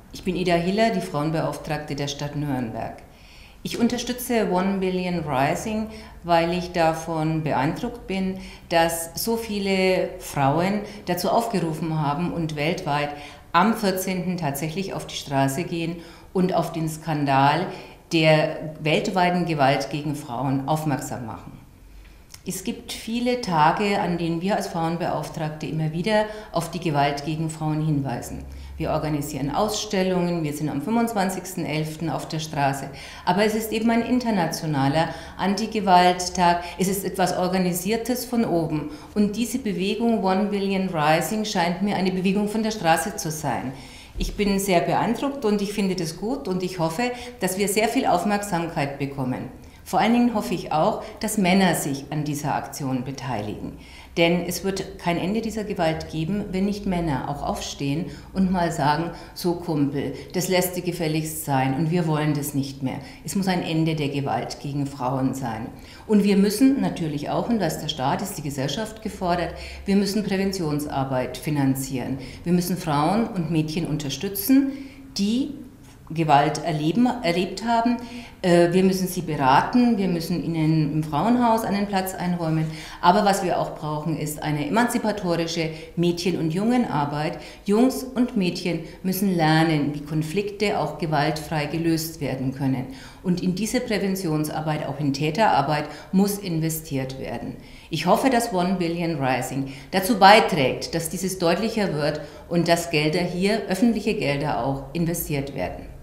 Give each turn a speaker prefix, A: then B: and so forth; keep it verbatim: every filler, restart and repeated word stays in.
A: Ich bin Ida Hiller, die Frauenbeauftragte der Stadt Nürnberg. Ich unterstütze One Billion Rising, weil ich davon beeindruckt bin, dass so viele Frauen dazu aufgerufen haben und weltweit am vierzehnten tatsächlich auf die Straße gehen und auf den Skandal der weltweiten Gewalt gegen Frauen aufmerksam machen. Es gibt viele Tage, an denen wir als Frauenbeauftragte immer wieder auf die Gewalt gegen Frauen hinweisen. Wir organisieren Ausstellungen, wir sind am fünfundzwanzigsten elften auf der Straße. Aber es ist eben ein internationaler Anti-Gewalt-Tag. Es ist etwas Organisiertes von oben. Und diese Bewegung One Billion Rising scheint mir eine Bewegung von der Straße zu sein. Ich bin sehr beeindruckt und ich finde das gut und ich hoffe, dass wir sehr viel Aufmerksamkeit bekommen. Vor allen Dingen hoffe ich auch, dass Männer sich an dieser Aktion beteiligen. Denn es wird kein Ende dieser Gewalt geben, wenn nicht Männer auch aufstehen und mal sagen, so Kumpel, das lässt dir gefälligst sein und wir wollen das nicht mehr. Es muss ein Ende der Gewalt gegen Frauen sein. Und wir müssen natürlich auch, und da ist der Staat, ist die Gesellschaft gefordert, wir müssen Präventionsarbeit finanzieren. Wir müssen Frauen und Mädchen unterstützen, die Gewalt erleben, erlebt haben. Wir müssen sie beraten, wir müssen ihnen im Frauenhaus einen Platz einräumen. Aber was wir auch brauchen, ist eine emanzipatorische Mädchen- und Jungenarbeit. Jungs und Mädchen müssen lernen, wie Konflikte auch gewaltfrei gelöst werden können. Und in diese Präventionsarbeit, auch in Täterarbeit, muss investiert werden. Ich hoffe, dass One Billion Rising dazu beiträgt, dass dieses deutlicher wird und dass Gelder hier, öffentliche Gelder auch, investiert werden.